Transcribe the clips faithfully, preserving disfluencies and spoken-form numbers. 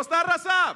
¿Cómo está, raza?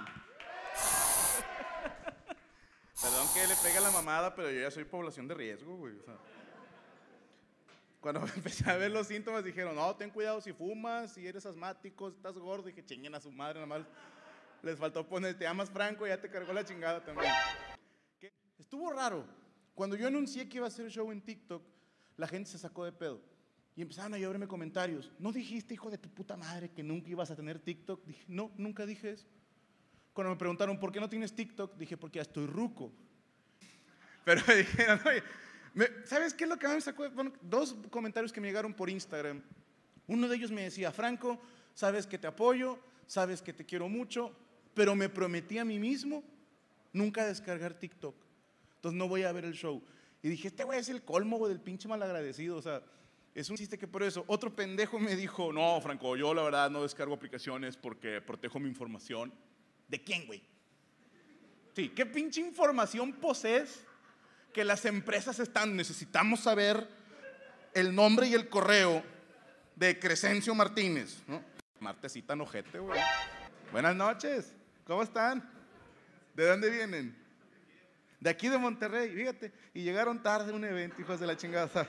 Perdón que le pegue la mamada, pero yo ya soy población de riesgo, güey. O sea, cuando empecé a ver los síntomas dijeron, no, ten cuidado si fumas, si eres asmático, si estás gordo. Dije, chinguen a su madre, nada más les faltó poner, te amas Franco, ya te cargó la chingada también. ¿Qué? Estuvo raro. Cuando yo anuncié que iba a hacer show en TikTok, la gente se sacó de pedo. Y empezaron a lloverme comentarios. ¿No dijiste, hijo de tu puta madre, que nunca ibas a tener TikTok? Dije, no, nunca dije eso. Cuando me preguntaron, ¿por qué no tienes TikTok? Dije, porque ya estoy ruco. Pero me dijeron, oye, me, ¿sabes qué es lo que me sacó? Bueno, dos comentarios que me llegaron por Instagram. Uno de ellos me decía, Franco, sabes que te apoyo, sabes que te quiero mucho, pero me prometí a mí mismo nunca descargar TikTok. Entonces no voy a ver el show. Y dije, este güey es el colmo, güey, del pinche malagradecido. O sea, es un chiste que por eso. Otro pendejo me dijo, no, Franco, yo la verdad no descargo aplicaciones porque protejo mi información. ¿De quién, güey? Sí, ¿qué pinche información posees que las empresas están? Necesitamos saber el nombre y el correo de Crescencio Martínez, ¿no? Martesita nojete, güey. Buenas noches, ¿cómo están? ¿De dónde vienen? De aquí de Monterrey, fíjate. Y llegaron tarde a un evento, hijos de la chingada.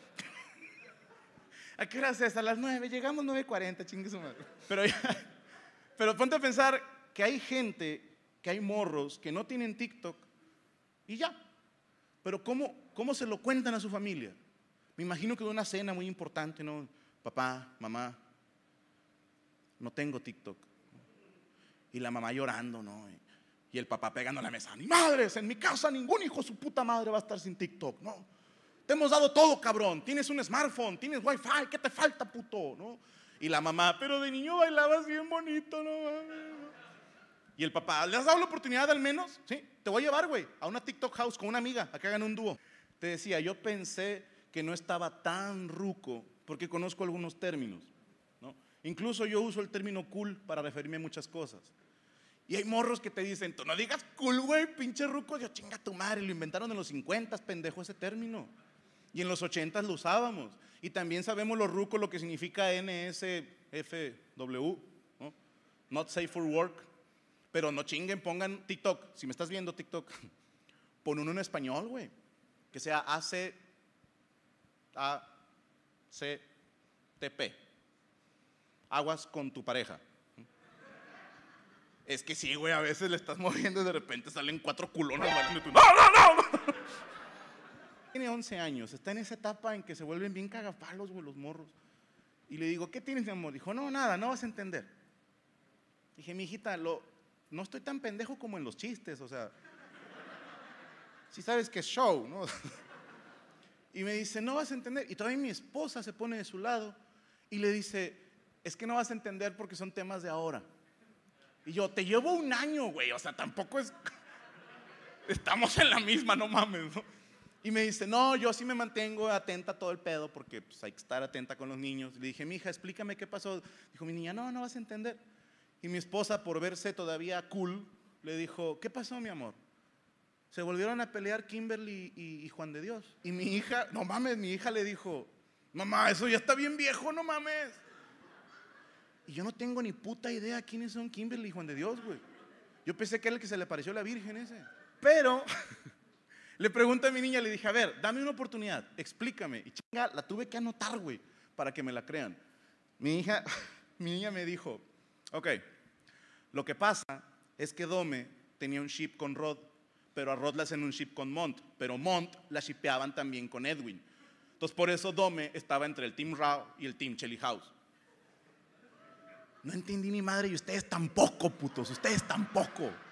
¿A qué hora es? A las nueve, llegamos nueve cuarenta, chingue su madre. Pero, ya, pero ponte a pensar que hay gente, que hay morros que no tienen TikTok y ya. Pero ¿cómo, cómo se lo cuentan a su familia? Me imagino que de una cena muy importante, ¿no? Papá, mamá, no tengo TikTok. Y la mamá llorando, ¿no? Y el papá pegando a la mesa. Ni madres, en mi casa ningún hijo de su puta madre va a estar sin TikTok, ¿no? Te hemos dado todo, cabrón. Tienes un smartphone, tienes wifi, ¿qué te falta, puto? ¿No? Y la mamá, pero de niño bailabas bien bonito, ¿no? Y el papá, ¿le has dado la oportunidad al menos? Sí, te voy a llevar, güey, a una TikTok house con una amiga, a que hagan un dúo. Te decía, yo pensé que no estaba tan ruco porque conozco algunos términos, ¿no? Incluso yo uso el término cool para referirme a muchas cosas. Y hay morros que te dicen, tú no digas cool, güey, pinche ruco. Yo, chinga tu madre, lo inventaron en los cincuentas, pendejo, ese término. Y en los ochentas lo usábamos. Y también sabemos los rucos lo que significa N S F W, ¿no? Not safe for work. Pero no chinguen, pongan TikTok. Si me estás viendo TikTok, pon uno en español, güey. Que sea A C A C T P. Aguas con tu pareja. Es que sí, güey, a veces le estás moviendo y de repente salen cuatro culones bailando y tú, ¡no, no, no! Tiene once años, está en esa etapa en que se vuelven bien cagapalos, güey, los morros. Y le digo, ¿qué tienes, mi amor? Dijo, no, nada, no vas a entender. Dije, mi hijita, lo, no estoy tan pendejo como en los chistes, o sea, sí sabes que es show, ¿no? Y me dice, no vas a entender. Y todavía mi esposa se pone de su lado y le dice, es que no vas a entender porque son temas de ahora. Y yo, te llevo un año, güey, o sea, tampoco es... Estamos en la misma, no mames, ¿no? Y me dice, no, yo sí me mantengo atenta a todo el pedo porque pues, hay que estar atenta con los niños. Le dije, mija, explícame qué pasó. Dijo, mi niña, no, no vas a entender. Y mi esposa, por verse todavía cool, le dijo, ¿qué pasó, mi amor? Se volvieron a pelear Kimberly y, y Juan de Dios. Y mi hija, no mames, mi hija le dijo, mamá, eso ya está bien viejo, no mames. Y yo no tengo ni puta idea quiénes son Kimberly y Juan de Dios, güey. Yo pensé que era el que se le pareció a la Virgen ese. Pero le pregunté a mi niña, le dije, a ver, dame una oportunidad, explícame. Y chinga, la tuve que anotar, güey, para que me la crean. Mi hija, mi niña me dijo, ok, lo que pasa es que Dome tenía un ship con Rod, pero a Rod le hacen un ship con Mont, pero Mont la shipeaban también con Edwin. Entonces por eso Dome estaba entre el Team Rao y el Team Shelly House. No entendí ni madre y ustedes tampoco, putos, ustedes tampoco.